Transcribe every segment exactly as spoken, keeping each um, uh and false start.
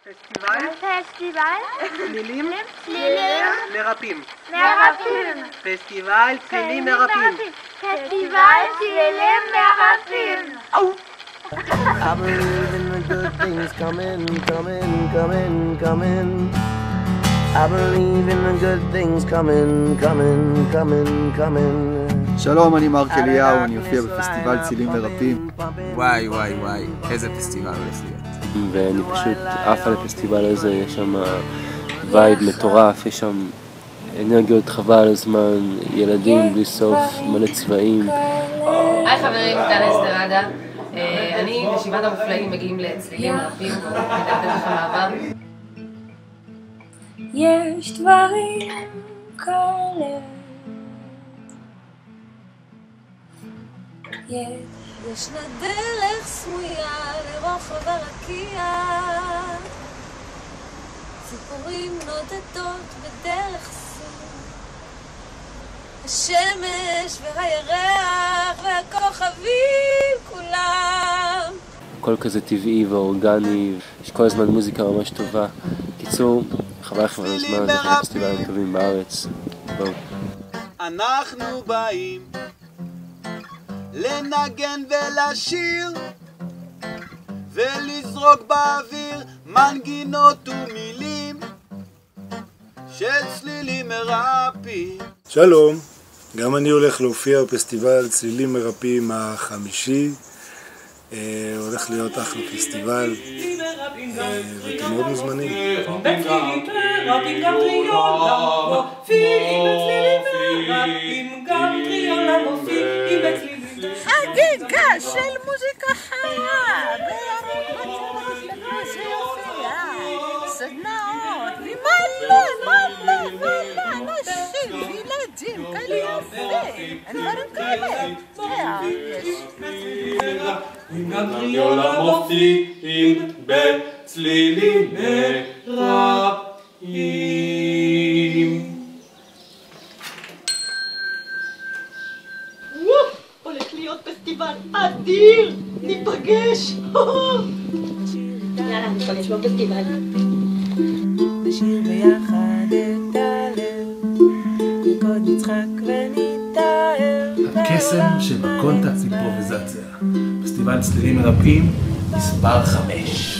פסטיבל? פסטיבל? צלילים? צלילים? מרפאים. מרפאים. פסטיבל צלילים מרפאים. פסטיבל צלילים מרפאים. I believe in the good things coming, coming, coming, coming. I believe in the good things coming, coming, coming, coming. שלום, אני מרק אליהו, אני אופיע בפסטיבל צילים מרפאים. וואי וואי וואי, איזה פסטיבל הולך להיות. ואני פשוט עף על הפסטיבל הזה, יש שם וייב מטורף, יש שם אנרגיות חבל על הזמן, ילדים בלי סוף, מלא צבעים. היי חברים, טל אסדרדה. אני ושבעת המופלאים מגיעים לצלילים מרפאים, מדבר לך מעבר. יש דברים כאלה, ישנה דרך סמויה לרוחב הרקיע, ציפורים נודדות בדרך זו, השמש והירח והכוכבים כולם. הכל כזה טבעי ואורגני, יש כל הזמן מוזיקה ממש טובה. קיצור, חבל לכם על הזמן, זה אחד הפסטיבלים הטובים בארץ. בואו. אנחנו באים לנגן ולשיר ולזרוק באוויר מנגינות ומילים של צלילים מרפאים. שלום, גם אני הולך להופיע בפסטיבל צלילים מרפאים החמישי. הולך להיות אחלה פסטיבל ואתם מאוד מוזמנים. בצלילים מרפאים גם טריולה מופיעים, בצלילים מרפאים גם טריולה מופיעים, בצלילים חגיגה של מוזיקה חיה בירוק בצורה שיופיע, סדנאות ומלא מלא מלא אנשים וילדים כאלה יפים, דברים כאלה. יש גם טריולה מופיעים בצלילים מרפאים. הולך להיות פסטיבל אדיר, ניפגש. יאללה, ניפגש בפסטיבל. נשאיר ביחד את הלב, נרקוד נצחק ונתאר. הקסם שבקונטקט אימפרוביזציה. פסטיבל צלילים מרפאים, מספר חמש.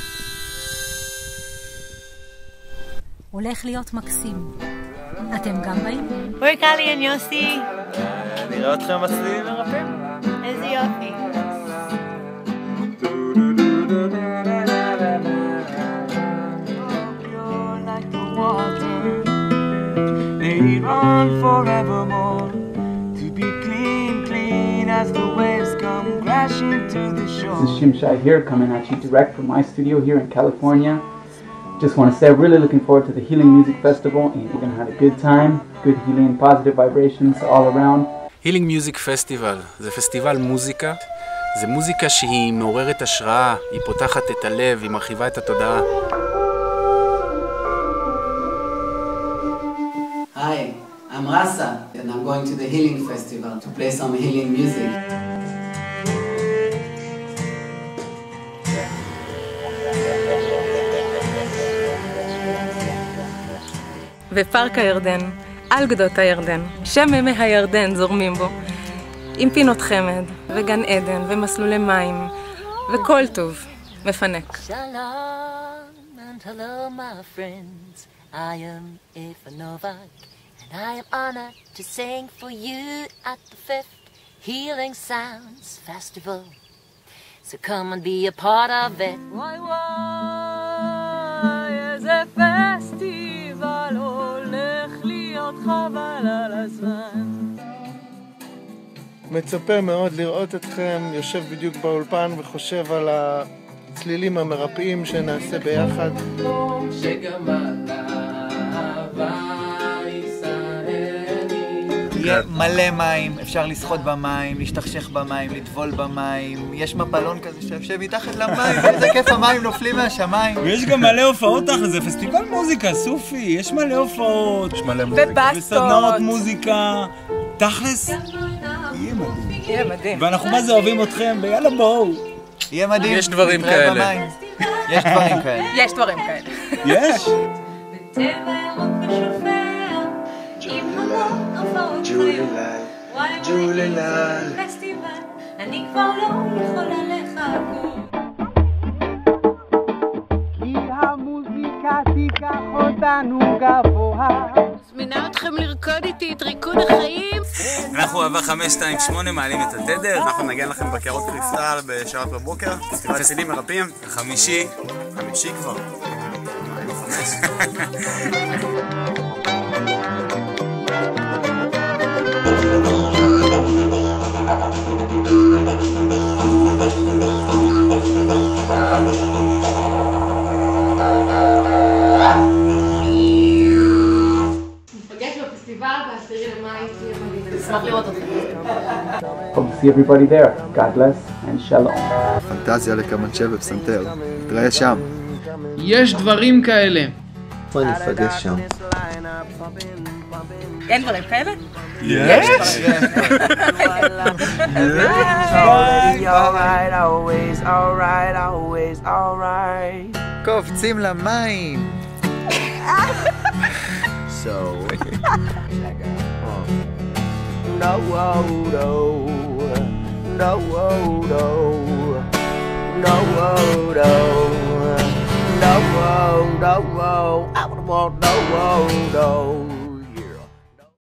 הולך להיות מקסים. אתם גם באים? בואי קלי, אני יוסי. נראה אתכם בצלילים מרפאים. איזה יופי. They run forevermore to be clean, clean as the waves come crashing to the shore. This is Shimshai here, coming at you direct from my studio here in California. Just want to say I'm really looking forward to the Healing Music Festival, and we're going to have a good time, good healing, positive vibrations all around. Healing Music Festival זה פסטיבל מוזיקה, זה מוזיקה שהיא מעוררת השראה, היא פותחת את הלב, היא מרחיבה את התודעה. Hi, I'm Rasa, and I'm going to the Healing Festival to play some healing music. ופארק הירדן, על גדות הירדן, שממי הירדן זורמים בו, עם פינות חמד, וגן עדן, ומסלולי מים, וכל טוב, מפנק. Shalom and hello my friends, I am Eva Novak, and I am honored to sing for you at the fifth Healing Sounds Festival. So come and be a part of it. וואי וואי, איזה פסטיבל הולך להיות חבל על הזמן. מצפה מאוד לראות אתכם יושב בדיוק באולפן וחושב על הצלילים המרפאים שנעשה ביחד. יהיה מלא מים, אפשר לשחות במים, להשתכשך במים, לטבול במים. יש מפלון כזה שיושב מתחת למים, איזה כיף, המים נופלים מהשמיים. ויש גם מלא הופעות תחת, זה פסטיבל מוזיקה, סופי, יש מלא הופעות. יש מלא מוזיקה. ובסטות. וסדנאות מוזיקה. תכלס, יהיה מדהים. יהיה מדהים. ואנחנו מה זה אוהבים אתכם, ויאללה בואו. יהיה מדהים. יש דברים כאלה. יש דברים כאלה. יש דברים כאלה. יש? אני כבר לא יכולה לחכות. כי המוזיקה תיקח אותנו גבוה. מזמינה אתכם לרקוד איתי את ריקוד החיים. אנחנו אהבה חמש שתיים שמונה מעלים את התדר. אנחנו נגן לכם בקרות קריסטל בשעות בבוקר. פסטיבל צלילים מרפאים. חמישי. חמישי כבר. נפגש בפסטיבל בעשירי למאי, נשמח לראות אתכם. Hope to see everybody there. God bless and shalom. פנטזיה לקמנצ'ה ופסנתר. נתראה שם. יש דברים כאלה. איפה נפגש שם? אין דברים כאלה? יש? Alright, always, alright, always, alright. קופצים למים. So, no, no, no, no, no, no, no, no, no, no, I would want no, no, no.